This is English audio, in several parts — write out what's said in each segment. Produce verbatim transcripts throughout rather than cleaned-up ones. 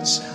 sound.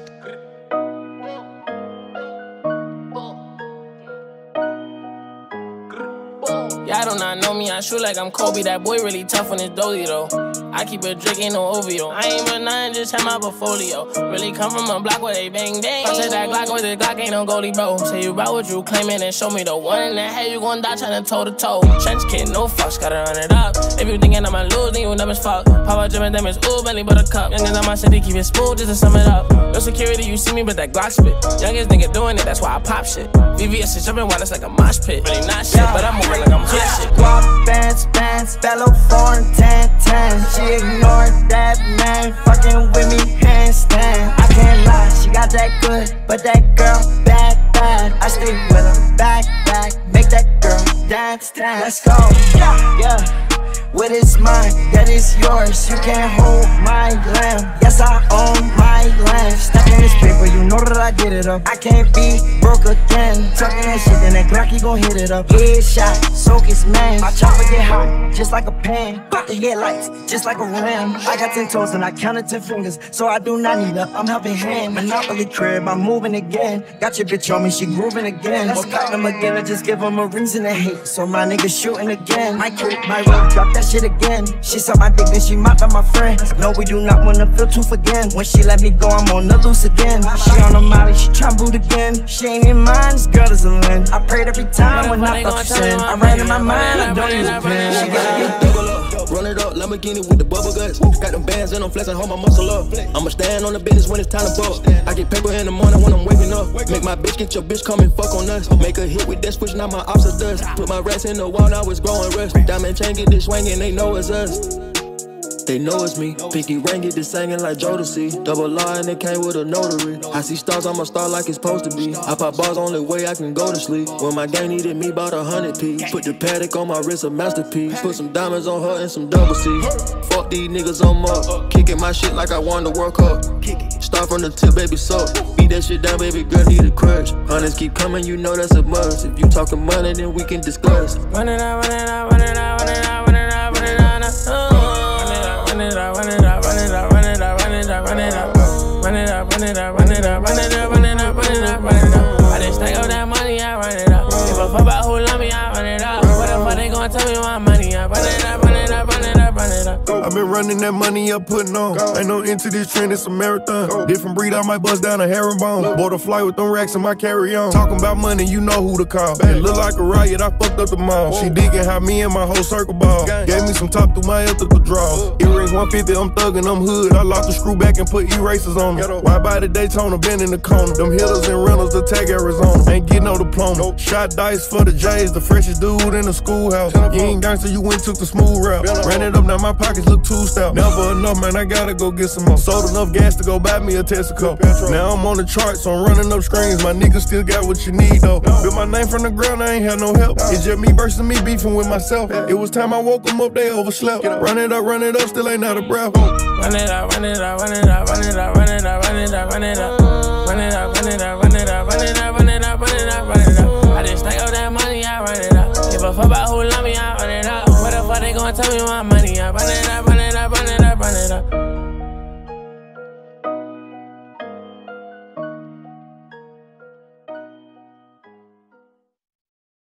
Y'all do not know me, I shoot like I'm Kobe. That boy really tough on his dolly though. I keep a drink, ain't no O V O. I ain't but nine, just have my portfolio. Really come from a block where they bang dang. I said that Glock with the Glock, ain't no goalie, bro. Say you about what you claiming and show me the one in the head, you gon' die tryna toe to toe. Trench kid, no fucks, gotta run it up. If you thinking I'ma lose, then you dumb as fuck. Power drippin', them is ooh, Bentley buttercup. Youngest on my city, keep it smooth just to sum it up. No security, you see me, but that Glock spit. Youngest nigga doing it, that's why I pop shit. V V S is jumping wild, it's like a mosh pit. Really not shit, but I'm moving like I'm hot shit. Guap, bands, bands, fellow foreign, tan, tan. She ignored that man, fucking with me, handstand. I can't lie, she got that good, but that girl bad, bad. I stay with her, back, back, make that girl dance, dance. Let's go, yeah, yeah. What is mine, that is yours. You can't hold my lamb. Yes, I own my land. Stacking this paper, you know that I get it up. I can't be broke again. Tucking that shit, then that Glocky gon' hit it up. Headshot, soak his man. My chopper get hot, just like a pan. Pop the headlights, just like a ram. I got ten toes and I counted ten fingers, so I do not need a I'm helping hand. Monopoly crib, I'm moving again. Got your bitch on me, she grooving again. Let's cut them again, I just give them a reason to hate. So my nigga shooting again. My creep, my road, drop that shit again. She suck my dick, then she mopped up my friend. No, we do not wanna feel tooth again. When she let me go, I'm on the loose again. She on the molly, she tryna boot again. She ain't in mine, this girl is a lens. I prayed every time when I thought you sin. I ran in my mind, I don't use a pen. She got it. Run it up, Lamborghini with the bubble guts. Got them bands and I'm flexing, hold my muscle up. I'ma stand on the business when it's time to bust. I get paper in the morning when I'm waking up. Make my bitch get your bitch come and fuck on us. Make a hit with that switch, now my ops are dust. Put my rats in the wall, now it's growing rust. Diamond chain get this swinging, they know it's us. They know it's me. Pinky ring get this singing like Jodeci. Double R and it came with a notary. I see stars, I'm a star like it's supposed to be. I pop bars, only way I can go to sleep. When my gang needed me, bought a hundred P. Put the Patek on my wrist, a masterpiece. Put some diamonds on her and some double C. Fuck these niggas, I'm up. Kicking my shit like I won the World Cup. Start from the tip, baby, so beat that shit down, baby girl, need a crush. Hundreds keep coming, you know that's a must. If you talking money, then we can discuss. Run it out, run it out, run it out, run it out, run it out, run it out, run it out. Run it out, run it out, run it out, run it out, run it out, run it out, run it out, run it out, run it out, run it out, run it out, run it out, run it out. I just stack up that money, I run it out. If a fuck about who love me, I run it out. What the fuck they gon' tell me my money? I run it out, run it out, run it out, run it out. I've been running that money up, putting on. Ain't no into this trend, it's a marathon. Different breed, I might bust down a herringbone. Bought a flight with them racks in my carry-on. Talking about money, you know who to call. It look like a riot, I fucked up the mall. She digging how me and my whole circle ball. Gave me some top through my ethical draw. Earrings one fifty, I'm thuggin', I'm hood. I locked the screw back and put erasers on them. Why by the Daytona, been in the corner. Them hitters and rentals, attack Arizona. Ain't get no diploma. Shot dice for the J's, the freshest dude in the schoolhouse. You ain't gangster, you went took the smooth route. Ran it up, now my pockets look too stout. Never enough, man, I gotta go get some more. Sold enough gas to go buy me a Texaco. Now I'm on the charts, so I'm running up screens. My niggas still got what you need, though. Built my name from the ground, I ain't had no help. It's just me versus me beefing with myself. It was time I woke them up, they overslept. Run it up, run it up, still ain't out of breath. Run it out, run it out, run it out, run it out, run it out, run it out, run it out. Run it out, run it out, run it out, run it out, run it out, run it out, run it out. I just stack up that money, I run it out. Give a fuck about who love me, I run it out. What the fuck they gon' tell me my money? I run it out, run it out.